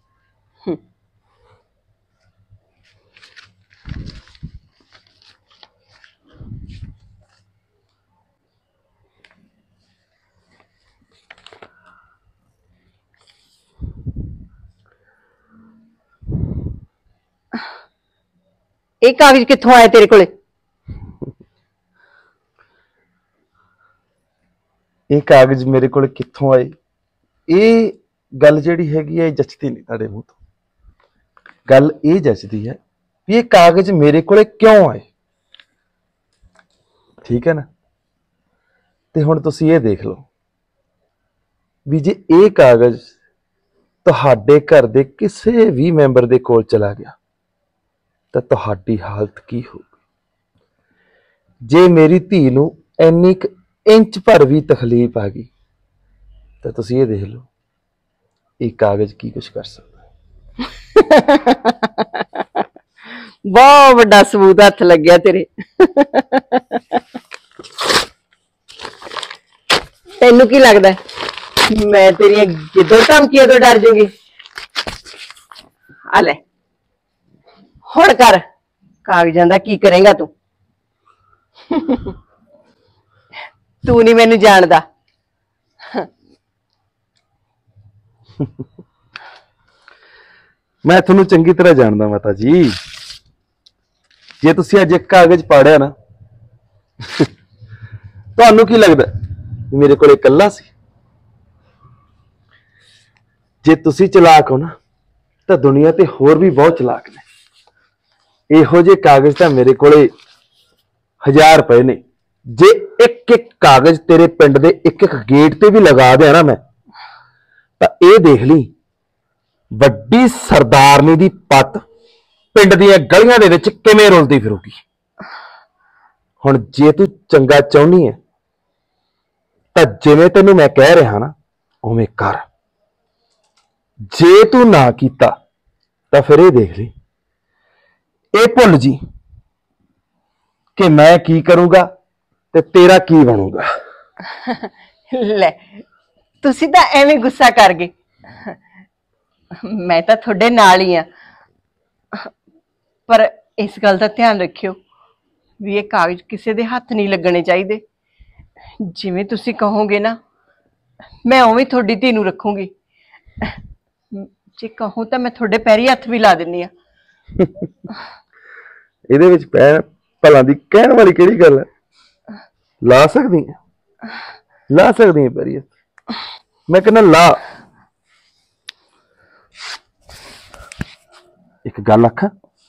ਇਹ ਕਾਗਜ਼ ਕਿੱਥੋਂ ਆਏ ਤੇਰੇ ਕੋਲੇ? ਇਹ ਕਾਗਜ਼ ਮੇਰੇ ਕੋਲ ਕਿੱਥੋਂ ਆਏ, ਇਹ ਗੱਲ ਜਿਹੜੀ ਹੈਗੀ ਹੈ ਇਹ ਜੱਚਦੀ ਨਹੀਂ ਤੁਹਾਡੇ ਮੂੰਹ ਤੋਂ। ਗੱਲ ਇਹ ਜੱਚਦੀ ਹੈ ਵੀ ਇਹ ਕਾਗਜ਼ ਮੇਰੇ ਕੋਲੇ ਕਿਉਂ ਆਏ। ਠੀਕ ਹੈ ਨਾ? ਤੇ ਹੁਣ ਤੁਸੀਂ ਇਹ ਦੇਖ ਲਓ ਵੀ ਜੇ ਇਹ ਕਾਗਜ਼ ਤੁਹਾਡੇ ਘਰ ਦੇ ਕਿਸੇ ਵੀ ਮੈਂਬਰ ਦੇ ਕੋਲ ਚਲਾ ਗਿਆ ਤਾਂ ਤੁਹਾਡੀ ਹਾਲਤ ਕੀ ਹੋਊਗੀ। ਜੇ ਮੇਰੀ ਧੀ ਨੂੰ ਇੰਨੀ ਕੁ ਇੰਚ ਭਰ ਵੀ ਤਕਲੀਫ ਆ ਗਈ ਤਾਂ ਤੁਸੀਂ ਇਹ ਦੇਖ ਲਓ ਇਹ ਕਾਗਜ਼ ਕੀ ਕੁਛ ਕਰ ਸਕਦਾ। ਬਹੁਤ ਵੱਡਾ ਸਬੂਤ ਹੱਥ ਲੱਗਿਆ ਤੇਰੇ। ਤੈਨੂੰ ਕੀ ਲੱਗਦਾ ਮੈਂ ਤੇਰੀਆਂ ਗਿੱਦੜ ਧਮਕੀਆਂ ਤੋਂ ਡਰ ਜੂਗੀ? ਆ ਲੈ ਹੁਣ ਕਰ, ਕਾਗਜ਼ਾਂ ਦਾ ਕੀ ਕਰੇਂਗਾ ਤੂੰ? ਤੂੰ ਨਹੀਂ ਮੈਨੂੰ ਜਾਣਦਾ। ਮੈਂ ਤੁਹਾਨੂੰ ਚੰਗੀ ਤਰ੍ਹਾਂ ਜਾਣਦਾ ਮਾਤਾ ਜੀ। ਜੇ ਤੁਸੀਂ ਅੱਜ ਇੱਕ ਕਾਗਜ਼ ਪਾੜਿਆ ਨਾ, ਤੁਹਾਨੂੰ ਕੀ ਲੱਗਦਾ ਮੇਰੇ ਕੋਲ ਇਕੱਲਾ ਸੀ? ਜੇ ਤੁਸੀਂ ਚਲਾਕ ਹੋ ਨਾ ਤਾਂ ਦੁਨੀਆ ਤੇ ਹੋਰ ਵੀ ਬਹੁਤ ਚਲਾਕ ਨੇ। ਇਹੋ ਜਿਹੇ ਕਾਗਜ਼ ਤਾਂ ਮੇਰੇ ਕੋਲੇ ਹਜ਼ਾਰ ਪਏ ਨੇ। ਜੇ ਇੱਕ ਇੱਕ ਕਾਗਜ਼ ਤੇਰੇ ਪਿੰਡ ਦੇ ਇੱਕ ਇੱਕ ਗੇਟ ਤੇ ਵੀ ਲਗਾ ਦਿਆਂ ਨਾ ਮੈਂ, ਤਾਂ ਇਹ ਦੇਖ ਲਈ ਵੱਡੀ ਸਰਦਾਰਨੀ ਦੀ ਪੱਤ ਪਿੰਡ ਦੀਆਂ ਗਲੀਆਂ ਦੇ ਵਿੱਚ ਕਿਵੇਂ ਰੁਲਦੀ ਫਿਰੂਗੀ। ਹੁਣ ਜੇ ਤੂੰ ਚੰਗਾ ਚਾਹੁੰਦੀ ਹੈ ਤਾਂ ਜਿਵੇਂ ਤੈਨੂੰ ਮੈਂ ਕਹਿ ਰਿਹਾ ਨਾ ਉਵੇਂ ਕਰ। ਜੇ ਤੂੰ ਨਾ ਕੀਤਾ ਤਾਂ ਫਿਰ ਇਹ ਦੇਖ ਲਈ, ਇਹ ਭੁੱਲ ਜੀ ਕਿ ਮੈਂ ਕੀ ਕਰੂੰਗਾ ਤੇ ਤੇਰਾ ਕੀ ਬਣੂਗਾ। ਲੈ ਤੁਸੀਂ ਤਾਂ ਐਵੇਂ ਗੁੱਸਾ ਕਰ ਗਏ। ਮੈਂ ਤਾਂ ਤੁਹਾਡੇ ਨਾਲ ਹੀ ਆ, ਪਰ ਇਸ ਗੱਲ ਦਾ ਧਿਆਨ ਰੱਖਿਓ ਵੀ ਇਹ ਕਾਗਜ਼ ਕਿਸੇ ਦੇ ਹੱਥ ਨਹੀਂ ਲੱਗਣੇ ਚਾਹੀਦੇ। ਜਿਵੇਂ ਤੁਸੀਂ ਕਹੋਗੇ ਨਾ ਮੈਂ ਉਵੇਂ ਤੁਹਾਡੀ ਧੀ ਨੂੰ ਰੱਖੂੰਗੀ। ਜੇ ਕਹੋ ਤਾਂ ਮੈਂ ਤੁਹਾਡੇ ਪੈਰੀ ਹੱਥ ਵੀ ਲਾ ਦਿੰਨੀ ਆ। ਇਹਦੇ ਵਿੱਚ ਪੈ ਭਲਾਂ ਦੀ ਕਹਿਣ ਵਾਲੀ ਕਿਹੜੀ ਗੱਲ ਹੈ? ਲਾ ਸਕਦੀ ਹੈ, ਲਾ ਸਕਦੀ ਹੈ ਪੈਰੀ ਹੱਥ। ਮੈਂ ਕਹਿੰਦਾ ਲਾ। ਇੱਕ ਗੱਲ ਆਖਾਂ,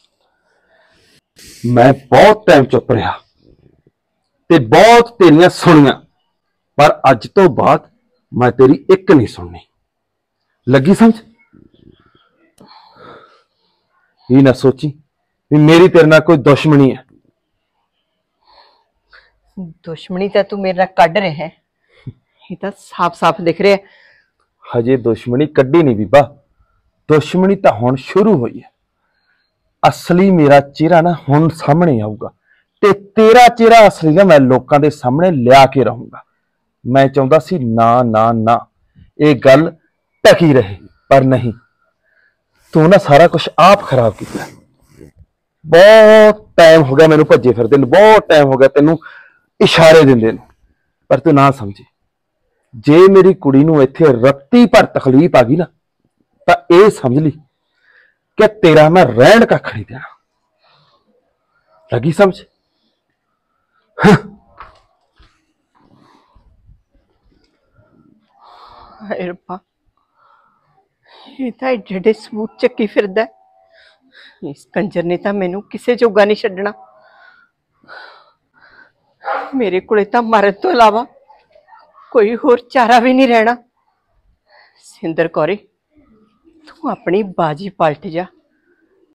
ਮੈਂ ਬਹੁਤ ਟਾਈਮ ਚੁੱਪ ਰਿਹਾ ਤੇ ਬਹੁਤ ਤੇਰੀਆਂ ਸੁਣੀਆਂ, ਪਰ ਅੱਜ ਤੋਂ ਬਾਅਦ ਮੈਂ ਤੇਰੀ ਇੱਕ ਨਹੀਂ ਸੁਣਨੀ। ਲੱਗੀ ਸਮਝ? ਇਹ ਨਾ ਸੋਚੀ ਵੀ ਮੇਰੀ ਤੇਰੇ ਨਾਲ ਕੋਈ ਦੁਸ਼ਮਣੀ ਹੈ। ਦੁਸ਼ਮਣੀ ਤਾਂ ਤੂੰ ਮੇਰੇ ਨਾਲ ਕੱਢ ਰਿਹਾ ਹੈ, ਇਹ ਤਾਂ ਸਾਫ਼-ਸਾਫ਼ ਦਿਖ ਰਿਹਾ। ਹਜੇ ਦੁਸ਼ਮਣੀ ਕੱਢੀ ਨਹੀਂ ਬੀਬਾ, ਦੁਸ਼ਮਣੀ ਤਾਂ ਹੁਣ ਸ਼ੁਰੂ ਹੋਈ ਹੈ। ਅਸਲੀ ਮੇਰਾ ਚਿਹਰਾ ਨਾ ਹੁਣ ਸਾਹਮਣੇ ਆਊਗਾ ਤੇ ਤੇਰਾ ਚਿਹਰਾ ਅਸਲੀ ਨਾ ਮੈਂ ਲੋਕਾਂ ਦੇ ਸਾਹਮਣੇ ਲਿਆ ਕੇ ਰਹੂੰਗਾ। ਮੈਂ ਚਾਹੁੰਦਾ ਸੀ ਨਾ ਨਾ ਨਾ ਇਹ ਗੱਲ ਟਕੀ ਰਹੇ, ਪਰ ਨਹੀਂ, ਤੂੰ ਨਾ ਸਾਰਾ ਕੁਝ ਆਪ ਖਰਾਬ ਕੀਤਾ। ਬਹੁਤ ਟਾਈਮ ਹੋ ਗਿਆ ਮੈਨੂੰ ਭੱਜੇ ਫਿਰਦੇ ਨੂੰ, ਬਹੁਤ ਟਾਈਮ ਹੋ ਗਿਆ ਤੈਨੂੰ ਇਸ਼ਾਰੇ ਦਿੰਦੇ ਨੂੰ, ਪਰ ਤੂੰ ਨਾ ਸਮਝੇ। ਜੇ ਮੇਰੀ ਕੁੜੀ ਨੂੰ ਇੱਥੇ ਰੱਤੀ ਭਰ ਤਕਲੀਫ ਆ ਗਈ ਨਾ ਤਾਂ ਇਹ ਸਮਝ ਲਈ ਕਿ ਤੇਰਾ ਮੈਂ ਰਹਿਣ ਕੱਖ ਨਹੀਂ ਦੇਣਾ। ਲੱਗੀ ਸਮਝ? ਹਾਏ ਰੱਬਾ, ਇਹ ਤਾਂ ਏਡੇ ਏਡੇ ਸਬੂਤ ਚੱਕੀ ਫਿਰਦਾ। ਇਸ ਕੰਜਰ ਨੇ ਤਾਂ ਮੈਨੂੰ ਕਿਸੇ ਜੋਗਾ ਨਹੀਂ ਛੱਡਣਾ। ਮੇਰੇ ਕੋਲੇ ਤਾਂ ਮਰਨ ਤੋਂ ਇਲਾਵਾ ਕੋਈ ਹੋਰ ਚਾਰਾ ਵੀ ਨਹੀਂ ਰਹਿਣਾ। ਸਿੰਦਰ ਕੌਰੇ, ਤੂੰ ਆਪਣੀ ਬਾਜੀ ਪਲਟ ਜਾ।